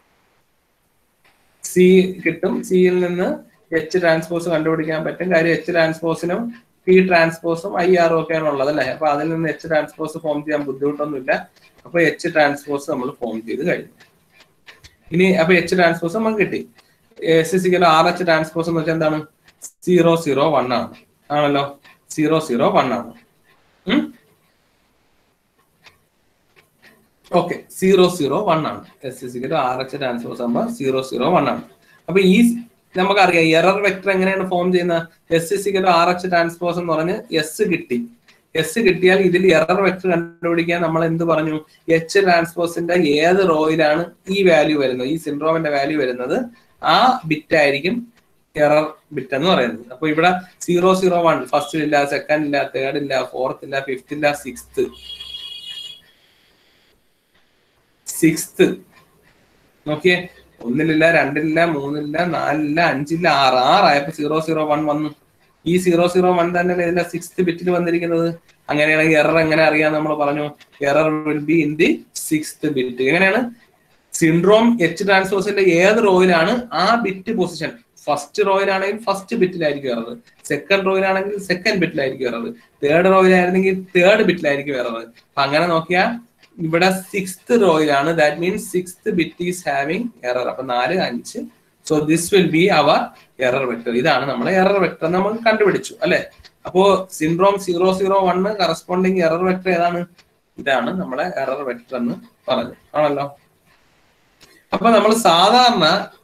സി കിട്ടും. സിയിൽ നിന്ന് എച്ച് ട്രാൻസ്പോസ് കണ്ടുപിടിക്കാൻ പറ്റും. കാര്യം എച്ച് ട്രാൻസ്പോസിനും പി ട്രാൻസ്പോസും ഐ ആറും ഒക്കെയാണ് ഉള്ളത് അല്ലെ. അപ്പൊ അതിൽ നിന്ന് എച്ച് ട്രാൻസ്പോസ് ഫോം ചെയ്യാൻ ബുദ്ധിമുട്ടൊന്നുമില്ല. അപ്പൊ എച്ച് ട്രാൻസ്പോസ് നമ്മൾ ഫോം ചെയ്ത് കഴിഞ്ഞു. ഇനി അപ്പൊ എച്ച് ട്രാൻസ്പോസ് നമുക്ക് കിട്ടി. S S equal R H transpose എന്ന് വെച്ചാൽ എന്താണ്? സീറോ സീറോ വൺ ആണ്. ആണല്ലോ, സീറോ സീറോ വൺ ആണ്. ഓക്കെ, സീറോ സീറോ വൺ ആണ്. S S equal R H transpose ആകുമ്പോൾ സീറോ സീറോ വൺ ആണ്. അപ്പൊ ഈ നമുക്കറിയാം എറർ വെക്ടർ എങ്ങനെയാണ് ഫോം ചെയ്യുന്നത്. S S equal R H transpose എന്ന് പറഞ്ഞ് എസ് കിട്ടി. എസ് കിട്ടിയാൽ ഇതിൽ എറർ വെക്ടർ കണ്ടുപിടിക്കാൻ നമ്മൾ എന്ത് പറഞ്ഞു? എച്ച് ട്രാൻസ്പോസിന്റെ ഏത് റോയിലാണ് ഈ വാല്യൂ വരുന്നത്, ഈ സിൻഡ്രോമിന്റെ വാല്യൂ വരുന്നത്, ആ ബിറ്റ് ആയിരിക്കും എറർ ബിറ്റ് എന്ന് പറയുന്നത്. അപ്പൊ ഇവിടെ സീറോ സീറോ വൺ ഫസ്റ്റ് ഇല്ല, സെക്കൻഡ് ഇല്ല, തേർഡ് ഇല്ല, ഫോർത്ത് ഇല്ല, ഫിഫ്ത് ഇല്ല, സിക്സ്ത് സിക്സ്ത് നോക്കിയേ, ഒന്നിലില്ല, രണ്ടിലില്ല, മൂന്നില്ല, നാലില്ല, അഞ്ചില്ല, ആറ് ആറായപ്പോ സീറോ സീറോ വൺ വന്നു. ഈ സീറോ സീറോ വൺ തന്നെ ഇതിന്റെ സിക്സ്ത് ബിറ്റിൽ വന്നിരിക്കുന്നത്. അങ്ങനെയാണെങ്കിൽ എറർ എങ്ങനെ അറിയാൻ നമ്മൾ പറഞ്ഞു? Error will be in the sixth bit. എങ്ങനെയാണ്? സിൻഡ്രോം എച്ച് ട്രാൻസ്പോസിന്റെ ഏത് റോയിലാണ് ആ ബിറ്റ് പൊസിഷൻ, ഫസ്റ്റ് റോയിലാണെങ്കിൽ ഫസ്റ്റ് ബിറ്റിലായിരിക്കും എറർ, സെക്കൻഡ് റോയിലാണെങ്കിൽ സെക്കൻഡ് ബിറ്റിലായിരിക്കും എറർ, തേർഡ് റോയിലായിരുന്നെങ്കിൽ തേർഡ് ബിറ്റിലായിരിക്കും എറർ. അപ്പൊ അങ്ങനെ നോക്കിയാൽ ഇവിടെ സിക്സ്ത് റോയിലാണ്. That means sixth bit is having error. അപ്പൊ നാല് അഞ്ച്. So this will be our error vector. ഇതാണ് നമ്മളെ എറർ വെക്ടർ നമ്മൾ കണ്ടുപിടിച്ചു അല്ലെ. അപ്പോ syndrome zero zero one corresponding error vector ഏതാണ്? ഇതാണ് നമ്മളെ എറർ വെക്ടർ എന്ന് പറഞ്ഞു. ആണല്ലോ. അപ്പൊ നമ്മൾ സാധാരണ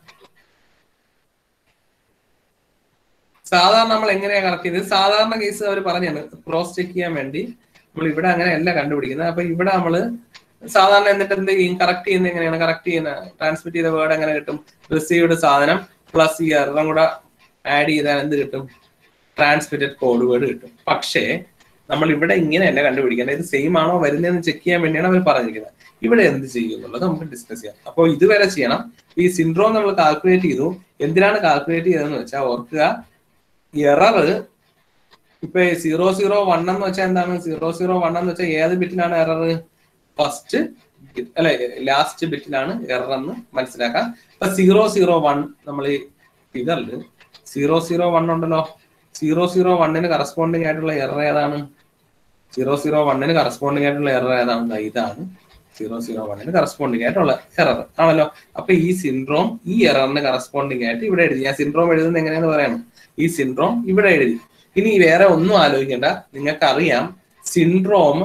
സാധാരണ നമ്മൾ എങ്ങനെയാ കറക്റ്റ് ചെയ്തത്? സാധാരണ കേസ് അവർ പറഞ്ഞാണ് ക്രോസ് ചെക്ക് ചെയ്യാൻ വേണ്ടി നമ്മൾ ഇവിടെ അങ്ങനെയല്ല കണ്ടുപിടിക്കുന്നത്. അപ്പൊ ഇവിടെ നമ്മള് സാധാരണ എന്നിട്ട് എന്ത് ചെയ്യും? കറക്റ്റ് ചെയ്യുന്നത് എങ്ങനെയാണ്? കറക്റ്റ് ചെയ്യുന്ന ട്രാൻസ്മിറ്റ് ചെയ്ത വേർഡ് എങ്ങനെ കിട്ടും? റിസീവ്ഡ് സാധനം പ്ലസ് ഈ എററും കൂടെ ആഡ് ചെയ്താൽ എന്ത് കിട്ടും? ട്രാൻസ്മിറ്റഡ് കോഡ് വേർഡ് കിട്ടും. പക്ഷേ നമ്മൾ ഇവിടെ ഇങ്ങനെയല്ല കണ്ടുപിടിക്കുന്നത്. ഇത് സെയിം ആണോ വരുന്നതെന്ന് ചെക്ക് ചെയ്യാൻ വേണ്ടിയാണ് അവർ പറഞ്ഞിരിക്കുന്നത്. ഇവിടെ എന്ത് ചെയ്യും എന്നുള്ളത് നമുക്ക് ഡിസ്കസ് ചെയ്യാം. അപ്പോൾ ഇതുവരെ ചെയ്യണം. ഈ സിൻഡ്രോം നമ്മൾ കാൽക്കുലേറ്റ് ചെയ്തു. എന്തിനാണ് കാൽക്കുലേറ്റ് ചെയ്തതെന്ന് വെച്ചാൽ ഓർക്കുക, എറർ ഇപ്പൊ സീറോ സീറോ വൺ എന്ന് വെച്ചാൽ എന്താണ്? സീറോ സീറോ വൺ എന്ന് വെച്ചാൽ ഏത് ബിറ്റിലാണ് എറർ? ഫസ്റ്റ് അല്ലെ, ലാസ്റ്റ് ബിറ്റിലാണ് എറർ എന്ന് മനസ്സിലാക്കാം. ഇപ്പൊ സീറോ സീറോ വൺ നമ്മൾ ഈ ഫിഗറിൽ സീറോ സീറോ വൺ ഉണ്ടല്ലോ. സീറോ സീറോ വണ്ണിന് കറസ്പോണ്ടിങ് ആയിട്ടുള്ള എറർ ഏതാണ്? സീറോ സീറോ വണ്ണിന് കറസ്പോണ്ടിങ് ആയിട്ടുള്ള എറർ ഏതാണ്? ഇതാണ് സീറോ സീറോ വണ്ണിന് കറസ്പോണ്ടിങ് ആയിട്ടുള്ള എറർ ആണല്ലോ. അപ്പൊ ഈ സിൻഡ്രോം ഈ എററിന് കറസ്പോണ്ടിങ് ആയിട്ട് ഇവിടെ എഴുതി. ഞാൻ സിൻഡ്രോം എഴുതുന്നത് എങ്ങനെയാന്ന് പറയണം. ഈ സിൻഡ്രോം ഇവിടെ എഴുതി. ഇനി വേറെ ഒന്നും ആലോചിക്കേണ്ട. നിങ്ങൾക്ക് അറിയാം syndrome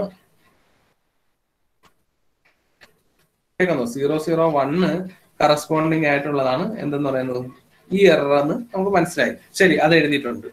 zero zero one corresponding ആയിട്ടുള്ളതാണ് എന്തെന്ന് പറയുന്നത് ഈ എറർ എന്ന് നമുക്ക് മനസ്സിലായി. ശരി, അത് എഴുതിയിട്ടുണ്ട്.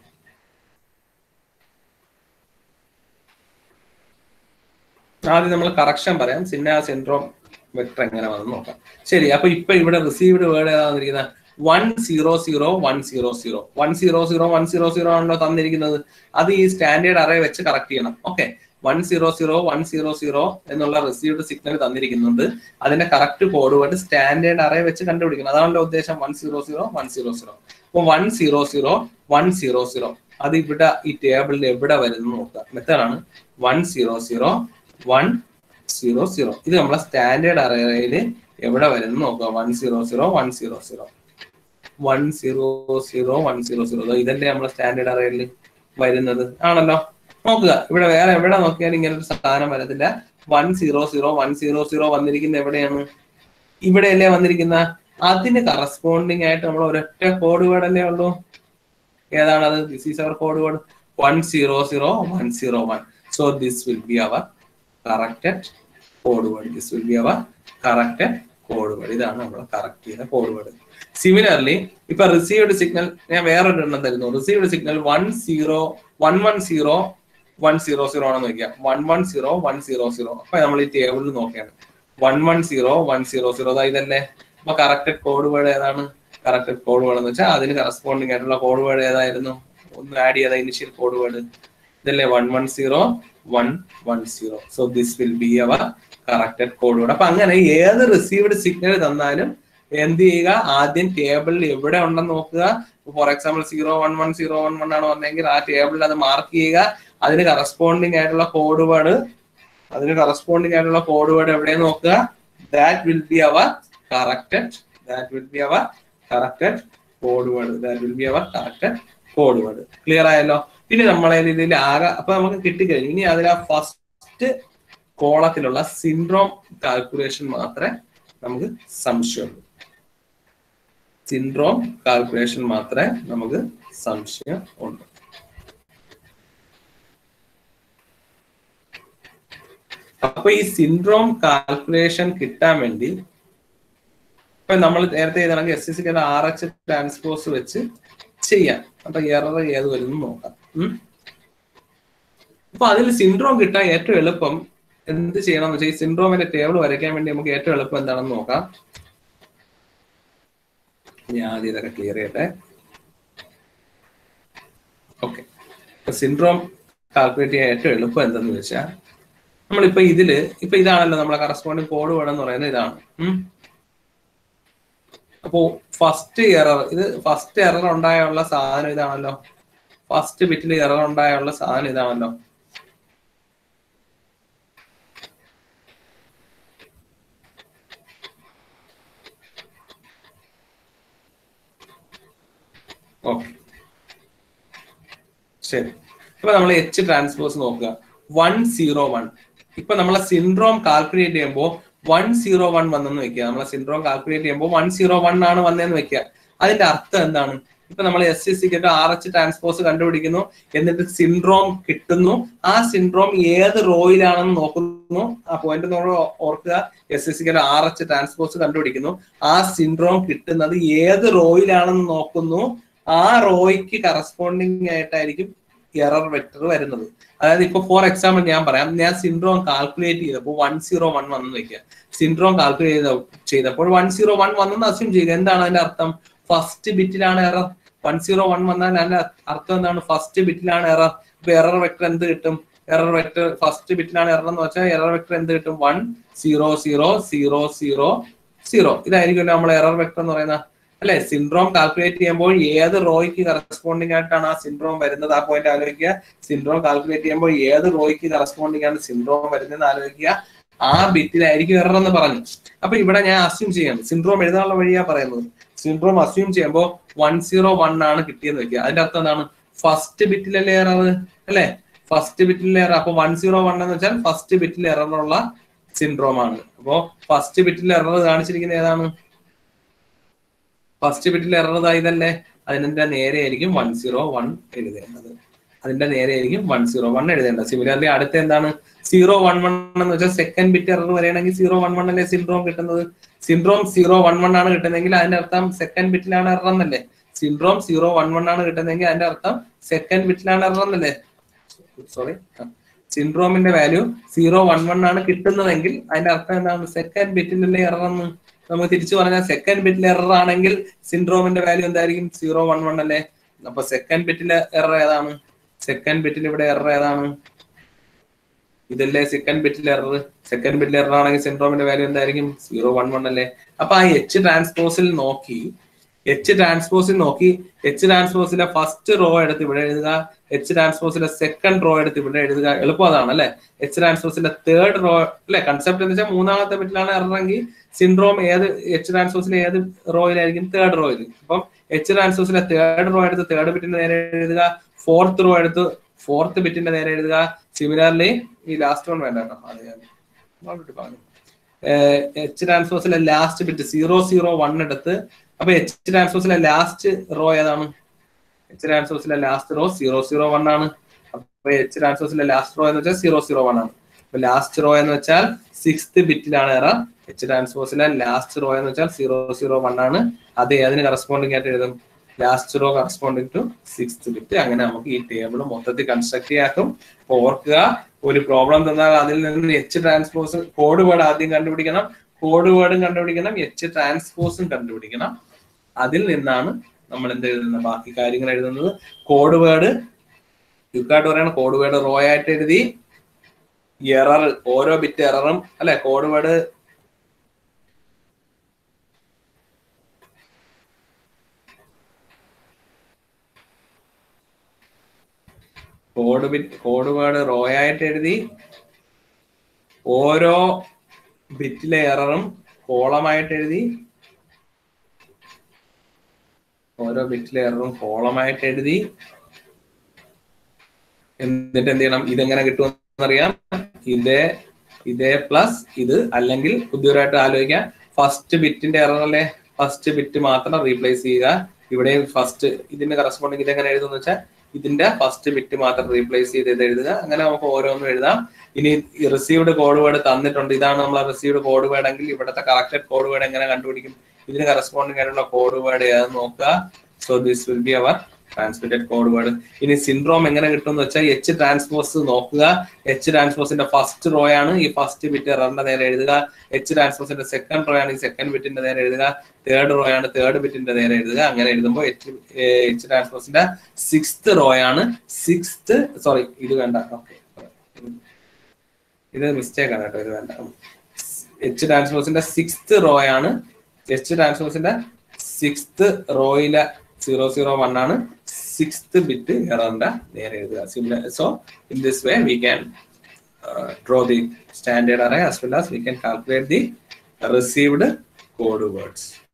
ആദ്യം നമ്മൾ കറക്ഷൻ പറയാം. പിന്നെ ആ സിൻഡ്രോം വെക്ടർ എങ്ങനെ വന്ന് നോക്കാം. ശരി, അപ്പൊ ഇപ്പൊ ഇവിടെ റിസീവ്ഡ് വേർഡ് ഏതാ തന്നിരിക്കുന്നത്? One zero zero one zero zero one zero zero one zero zero ആണല്ലോ തന്നിരിക്കുന്നത്. അത് ഈ സ്റ്റാൻഡേർഡ് അറേ വെച്ച് കറക്റ്റ് ചെയ്യണം. Okay, one zero zero one zero zero എന്നുള്ള റിസീവ്ഡ് സിഗ്നൽ തന്നിരിക്കുന്നുണ്ട്. അതിന്റെ correct code word standard array വെച്ച് കണ്ടുപിടിക്കണം. അതാണല്ലോ ഉദ്ദേശം. One zero zero one zero zero അപ്പൊ one zero zero one zero zero അത് ഇവിടെ ഈ ടേബിളിൽ എവിടെ വരുന്നു നോക്കുക. മെത്തേഡാണ് one zero zero one zero zero. ഇത് നമ്മളെ സ്റ്റാൻഡേർഡ് അറേയിൽ എവിടെ വരുന്നു നോക്കുക. One zero zero one zero zero one zero zero one zero zero ഇതല്ലേ നമ്മളെ സ്റ്റാൻഡേർഡ് അറേയിൽ വരുന്നത് ആണല്ലോ. നോക്കുക, ഇവിടെ വേറെ എവിടെ നോക്കിയാലും ഇങ്ങനെ ഒരു സാധനം വരത്തില്ല. One zero zero one zero zero വന്നിരിക്കുന്ന എവിടെയാണ്? ഇവിടെയല്ലേ വന്നിരിക്കുന്ന. അതിന് കറസ്പോണ്ടിങ് ആയിട്ട് നമ്മൾ ഒരൊറ്റ കോഡ് വേർഡ് അല്ലേ ഉള്ളൂ. ഏതാണത്? This is our code word one zero zero one zero one. So this will be our corrected code word. This will be our corrected code word. ഇതാണ് നമ്മൾ കറക്റ്റ് ചെയ്ത കോഡ് വേർഡ്. സിമിലർലി ഇപ്പൊ received signal ഞാൻ വേറൊരു എണ്ണം തരുന്നു. Received signal one zero one one zero one zero zero ആണെന്ന് നോക്കിയാൽ one one zero one zero zero. അപ്പൊ നമ്മൾ ഈ ടേബിളിൽ നോക്കിയാണ് one one zero one zero zero ഇതല്ലേ. അപ്പൊ കറക്റ്റഡ് കോഡ് വേർഡ് ഏതാണ്? കറക്റ്റഡ് കോഡ് വേർഡ് എന്ന് വെച്ചാൽ അതിന് കറസ്പോണ്ടിങ് ആയിട്ടുള്ള കോഡ് വേർഡ് ഏതായിരുന്നു? ഒന്ന് ആഡ് ചെയ്ത ഇനിഷ്യൽ കോഡ് വേർഡ് ഇതല്ലേ one one zero one one zero. So this will be our corrected code word. അപ്പൊ അങ്ങനെ ഏത് റിസീവ്ഡ് സിഗ്നൽ തന്നാലും എന്ത് ചെയ്യുക, ആദ്യം ടേബിളിൽ എവിടെ ഉണ്ടെന്ന് നോക്കുക. For example zero one one zero one one ആണ് വന്നെങ്കിൽ ആ ടേബിളിൽ അത് മാർക്ക് ചെയ്യുക. അതിന് കറസ്പോണ്ടിങ് ആയിട്ടുള്ള കോഡ് വേർഡ് അതിന് കറസ്പോണ്ടിങ് ആയിട്ടുള്ള കോഡ് വേർഡ് എവിടെ നോക്കുക. That will be our corrected that will be our corrected code word that will be our corrected code word. Clear ആയല്ലോ? പിന്നെ നമ്മളെ ഇതിൽ ആകെ അപ്പൊ നമുക്ക് കിട്ടിക്കഴിഞ്ഞു. ഇനി അതിൽ ആ ഫസ്റ്റ് കോളത്തിലുള്ള സിൻഡ്രോം കാൽക്കുലേഷൻ മാത്രമേ നമുക്ക് സംശയമുള്ളൂ. സിൻഡ്രോം കാൽക്കുലേഷൻ മാത്രമേ നമുക്ക് സംശയം ഉള്ളൂ. അപ്പൊ ഈ സിൻഡ്രോം കാൽക്കുലേഷൻ കിട്ടാൻ വേണ്ടി ഇപ്പൊ നമ്മൾ നേരത്തെ ചെയ്താണെങ്കിൽ എസ് എസ് സിക്ക് ആർ എച്ച് ട്രാൻസ്പോസ് വെച്ച് ചെയ്യാം. അപ്പൊ എറർ ഏത് വരുന്നു നോക്കാം. അപ്പൊ അതിൽ സിൻഡ്രോം കിട്ടാൻ ഏറ്റവും എളുപ്പം എന്ത് ചെയ്യണമെന്ന് വെച്ചാൽ ഈ സിൻഡ്രോമിന്റെ ടേബിൾ വരയ്ക്കാൻ വേണ്ടി നമുക്ക് ഏറ്റവും എളുപ്പം എന്താണെന്ന് നോക്കാം. ഞാൻ ആദ്യം ഇതൊക്കെ ക്ലിയർ ചെയ്യട്ടെ. ഓക്കെ, സിൻഡ്രോം കാൽക്കുലേറ്റ് ചെയ്യാൻ ഏറ്റവും എളുപ്പം എന്തെന്ന് വെച്ചാൽ നമ്മളിപ്പോ ഇതില് ഇപ്പൊ ഇതാണല്ലോ നമ്മളെ കറസ്പോണ്ടിങ് കോഡ് വേണമെന്ന് പറയുന്നത് ഇതാണ്. അപ്പോ ഫസ്റ്റ് എറർ ഇത് ഫസ്റ്റ് എറർ ഉണ്ടായുള്ള സാധനം ഇതാണല്ലോ. ഫസ്റ്റ് ബിറ്റിൽ എറർ ഉണ്ടായുള്ള സാധനം ഇതാണല്ലോ. ഓക്കെ ശരി. ഇപ്പൊ നമ്മൾ എച്ച് ട്രാൻസ്പോസ് നോക്കുക. വൺ സീറോ വൺ ഇപ്പൊ നമ്മളെ സിൻഡ്രോം കാൽക്കുലേറ്റ് ചെയ്യുമ്പോൾ വൺ സീറോ വൺ വന്നെന്ന് വെക്കുക. നമ്മളെ സിൻഡ്രോം കാൽക്കുലേറ്റ് ചെയ്യുമ്പോൾ വൺ സീറോ വൺ ആണ് വന്നതെന്ന് വെക്കുക. അതിന്റെ അർത്ഥം എന്താണ്? ഇപ്പൊ നമ്മൾ എസ് എസ് സിക്ക് ആർ എച്ച് ട്രാൻസ്പോസ് കണ്ടുപിടിക്കുന്നു, എന്നിട്ട് സിൻഡ്രോം കിട്ടുന്നു. ആ സിൻഡ്രോം ഏത് റോയിലാണെന്ന് നോക്കുന്നു. ആ പോയിന്റ് നമ്മൾ ഓർക്കുക. എസ് എസ് സിക്ക് ആർ എച്ച് ട്രാൻസ്പോസ് കണ്ടുപിടിക്കുന്നു, ആ സിൻഡ്രോം കിട്ടുന്നത് ഏത് റോയിലാണെന്ന് നോക്കുന്നു. ആ റോയ്ക്ക് കറസ്പോണ്ടിങ് ആയിട്ടായിരിക്കും എറർ വെക്ടർ വരുന്നത്. അതായത് ഇപ്പൊ ഫോർ എക്സാമ്പിൾ ഞാൻ പറയാം. ഞാൻ സിൻഡ്രോം കാൽക്കുലേറ്റ് ചെയ്തപ്പോൾ വൺ സീറോ വൺ വന്നെന്ന് വെക്കുക. സിൻഡ്രോം കാൽക്കുലേറ്റ് ചെയ്ത ചെയ്തപ്പോൾ വൺ സീറോ വൺ വന്നെന്ന് അസ്യൂം ചെയ്യുക. എന്താണ് അതിന്റെ അർത്ഥം? ഫസ്റ്റ് ബിറ്റിലാണ് എറർ. വൺ സീറോ വൺ വന്നാൽ അതിന്റെ അർത്ഥം എന്താണ്? ഫസ്റ്റ് ബിറ്റിലാണ് എറർ. ഇപ്പൊ എറർ വെക്ടർ എന്ത് കിട്ടും? എറർ വെക്ടർ ഫസ്റ്റ് ബിറ്റിലാണ് എറർ എന്ന് വെച്ചാൽ എറർ വെക്ടർ എന്ത് കിട്ടും? One zero zero zero zero zero. ഇതായിരിക്കുമല്ലോ നമ്മളെ എറർ വെക്ടർ എന്ന് പറയുന്നത് അല്ലെ? സിൻഡ്രോം കാൽക്കുലേറ്റ് ചെയ്യുമ്പോൾ ഏത് റോയ്ക്ക് കറസ്പോണ്ടിങ് ആയിട്ടാണ് ആ സിൻഡ്രോം വരുന്നത്? ആ പോയിന്റ് ആലോചിക്കുക. സിൻഡ്രോം കാൽക്കുലേറ്റ് ചെയ്യുമ്പോൾ ഏത് റോയ്ക്ക് കറസ്പോണ്ടിങ് ആണ് സിൻഡ്രോം വരുന്നത് ആലോചിക്കുക. ആ ബിറ്റിലായിരിക്കും എറർ എന്ന് പറഞ്ഞു. അപ്പൊ ഇവിടെ ഞാൻ അസ്യൂം ചെയ്യണം. സിൻഡ്രോം എഴുതാനുള്ള വഴിയാ പറയുന്നത്. സിൻഡ്രോം അസ്യൂം ചെയ്യുമ്പോൾ വൺ സീറോ വൺ ആണ് കിട്ടിയെന്ന് വെക്കുക. അതിന്റെ അർത്ഥം എന്താണ്? ഫസ്റ്റ് ബിറ്റിലല്ലേ എറർ അല്ലെ? ഫസ്റ്റ് ബിറ്റിലെ എറർ. അപ്പൊ വൺ സീറോ വൺ എന്ന് വെച്ചാൽ ഫസ്റ്റ് ബിറ്റിൽ എററുള്ള സിൻഡ്രോം ആണ്. അപ്പോ ഫസ്റ്റ് ബിറ്റിൽ എറർ കാണിച്ചിരിക്കുന്നത് ഏതാണ്? ഫസ്റ്റ് ബിറ്റിൽ എറർ ഇതല്ലേ? അതിന്റെ നേരെ ആയിരിക്കും വൺ സീറോ വൺ എഴുതേണ്ടത്. അതിന്റെ നേരെ ആയിരിക്കും വൺ സീറോ വൺ എഴുതേണ്ടത്. സിമിലർലി അടുത്ത എന്താണ്? സീറോ വൺ വൺ എന്ന് വെച്ചാൽ സെക്കൻഡ് ബിറ്റ് എറർ വരെയാണെങ്കിൽ സീറോ വൺ വൺ അല്ലേ സിൻഡ്രോം കിട്ടുന്നത്? സിൻഡ്രോം സീറോ വൺ വൺ ആണ് കിട്ടുന്നതെങ്കിൽ അതിന്റെ അർത്ഥം സെക്കൻഡ് ബിറ്റിലാണ് എറർ എന്നല്ലേ? സിൻഡ്രോം സീറോ വൺ വൺ ആണ് കിട്ടുന്നതെങ്കിൽ അതിന്റെ അർത്ഥം സെക്കൻഡ് ബിറ്റിലാണ് എറർ എന്നല്ലേ? സോറി, സിൻഡ്രോമിന്റെ വാല്യൂ സീറോ വൺ വൺ ആണ് കിട്ടുന്നതെങ്കിൽ അതിന്റെ അർത്ഥം എന്താണ്? സെക്കൻഡ് ബിറ്റിലല്ലേ എറർ എന്ന് നമുക്ക് തിരിച്ചു പറഞ്ഞാൽ സെക്കൻഡ് ബിറ്റിൽ എറർ ആണെങ്കിൽ സിൻഡ്രോമിന്റെ വാല്യൂ എന്തായിരിക്കും? സീറോ വൺ വൺ അല്ലേ? അപ്പൊ സെക്കൻഡ് ബിറ്റിലെ എറർ ഏതാണ്? സെക്കൻഡ് ബിറ്റിൽ ഇവിടെ എറർ ഏതാണ്? ഇതല്ലേ സെക്കൻഡ് ബിറ്റിൽ എറർ. സെക്കൻഡ് ബിറ്റിൽ എറർ ആണെങ്കിൽ സിൻഡ്രോമിന്റെ വാല്യൂ എന്തായിരിക്കും? സീറോ വൺ വൺ അല്ലേ? അപ്പൊ ആ എച്ച് ട്രാൻസ്പോസിൽ നോക്കി എച്ച് ട്രാൻസ്പോസിൽ നോക്കി എച്ച് ട്രാൻസ്പോസിലെ ഫസ്റ്റ് റോ എടുത്ത് ഇവിടെ എഴുതുക. എച്ച് ട്രാൻസ്പോസിലെ സെക്കൻഡ് റോ എടുത്ത് ഇവിടെ എഴുതുക. എളുപ്പം അതാണ് അല്ലെ? എച്ച് ട്രാൻസ്പോസിലെ തേർഡ് റോ അല്ലെ? കൺസെപ്റ്റ് എന്ന് വെച്ചാൽ മൂന്നാമത്തെ ബിറ്റിലാണ് എററെങ്കിൽ സിൻഡ്രോം ഏത് എച്ച് ട്രാൻസ്പോസിലെ ഏത് റോയിലായിരിക്കും? തേർഡ് റോയിൽ. അപ്പം എച്ച് ട്രാൻസ്പോസിലെ തേർഡ് റോ എടുത്ത് തേർഡ് ബിറ്റിന്റെ നേരെ എഴുതുക. ഫോർത്ത് റോ എടുത്ത് ഫോർത്ത് ബിറ്റിന്റെ നേരെ എഴുതുക. സിമിലർലി ഈ ലാസ്റ്റ് വൺ വേണ്ട കേട്ടോ, അത് ഞാൻ പറഞ്ഞു. എച്ച് ട്രാൻസ്പോസിലെ last bit zero zero one എടുത്ത് അപ്പൊ എച്ച് ട്രാൻസ്പോസിലെ ലാസ്റ്റ് റോ ഏതാണ്? എച്ച് ട്രാൻസ്പോസിലെ last row zero zero one ആണ്. അപ്പൊ എച്ച് ട്രാൻസ്പോസിലെ ലാസ്റ്റ് റോ എന്ന് വെച്ചാൽ സീറോ സീറോ വൺ ആണ്. അപ്പൊ ലാസ്റ്റ് റോ എന്ന് വെച്ചാൽ സിക്സ്ത് ബിറ്റിലാണ് എറർ. എച്ച് ട്രാൻസ്പോസിലെ ലാസ്റ്റ് റോ എന്ന് വെച്ചാൽ സീറോ സീറോ വൺ ആണ്. അത് ഏതിന് കറസ്പോണ്ടിങ് ആയിട്ട് എഴുതും? Last row corresponding to sixth bit. അങ്ങനെ നമുക്ക് ഈ ടേബിൾ മൊത്തത്തിൽ കൺസ്ട്രക്ട് ചെയ്യാക്കും. ഓർക്കുക, ഒരു പ്രോബ്ലം തന്നാൽ അതിൽ നിന്ന് എച്ച് ട്രാൻസ്പോസ് കോഡ് വേർഡ് ആദ്യം കണ്ടുപിടിക്കണം. കോഡ് വേർഡും കണ്ടുപിടിക്കണം, എച്ച് ട്രാൻസ്പോസും കണ്ടുപിടിക്കണം. അതിൽ നിന്നാണ് നമ്മൾ എന്ത് എഴുതുന്നത്? ബാക്കി കാര്യങ്ങൾ എഴുതുന്നത്. കോഡ് വേർഡ് ക്വിക്കായിട്ട് പറയണം കോഡ് വേർഡ് റോ ആയിട്ട് എഴുതി എറർ ഓരോ ബിറ്റ് എററും അല്ലെ code word code bit code word row ആയിട്ട് എഴുതി ഓരോ ബിറ്റിലെ എററും കോളമായിട്ട് എഴുതി ഓരോ ബിറ്റിലെ എററും കോളമായിട്ട് എഴുതി എന്നിട്ട് എന്ത് ചെയ്യണം ഇതെങ്ങനെ കിട്ടുമെന്ന് അറിയാം ഇതേ ഇതേ പ്ലസ് ഇത് അല്ലെങ്കിൽ പുതിയതായിട്ട് ആലോചിക്കാം ഫസ്റ്റ് ബിറ്റിന്റെ എറർ അല്ലേ ഫസ്റ്റ് ബിറ്റ് മാത്രം റീപ്ലേസ് ചെയ്യുക ഇവിടെ ഫസ്റ്റ് ഇതിന്റെ കറസ്പോണ്ടിങ് ഇതെങ്ങനെ എഴുതുന്ന വെച്ചാൽ ഇതിന്റെ ഫസ്റ്റ് ബിറ്റ് മാത്രം റീപ്ലേസ് ചെയ്ത് ഇത് എഴുതുക അങ്ങനെ നമുക്ക് ഓരോന്നും എഴുതാം ഇനി റിസീവ്ഡ് കോഡ് വേർഡ് തന്നിട്ടുണ്ട് ഇതാണ് നമ്മൾ റിസീവ്ഡ് കോഡ് വേർഡ് എങ്കിൽ ഇവിടുത്തെ കറക്റ്റഡ് കോഡ് വേർഡ് എങ്ങനെ കണ്ടുപിടിക്കും ഇതിന് കറസ്പോണ്ടിങ് ആയിട്ടുള്ള കോഡ് വേർഡ് ഏതെന്ന് നോക്കുക so this will be our transmitted code word ഇനി സിൻഡ്രോം എങ്ങനെ കിട്ടും എന്ന് വെച്ചാൽ എച്ച് ട്രാൻസ്പോസ് നോക്കുക എച്ച് ട്രാൻസ്പോസിന്റെ ഫസ്റ്റ് റോ ആണ് ഈ ഫസ്റ്റ് ബിറ്റ് എററിന്റെ നേരെ എഴുതുക എച്ച് ട്രാൻസ്പോസിന്റെ സെക്കൻഡ് റോ ആണ് ഈ സെക്കൻഡ് ബിറ്റിന്റെ നേരെ എഴുതുക തേർഡ് റോ ആണ് തേർഡ് ബിറ്റിന്റെ നേരെ എഴുതുക അങ്ങനെ എഴുതുമ്പോൾ എച്ച് എച്ച് ട്രാൻസ്പോസിന്റെ സിക്സ്ത് റോ ആണ് സിക്സ്ത് സോറി ഇത് വേണ്ട ഓക്കെ ഇത് മിസ്റ്റേക്ക് ആണ് കേട്ടോ ഇത് വേണ്ട എച്ച് ട്രാൻസ്പോസിന്റെ സിക്സ്ത് റോ ആണ് എച്ച് ട്രാൻസ്പോസിന്റെ സിക്സ്ത് റോയിലെ സീറോ സീറോ വൺ ആണ് സിക്സ്ത് ബിറ്റ് എററിന്റെ നേരെ എഴുതുക so in this way we can draw the standard array as well as we can calculate the received code words.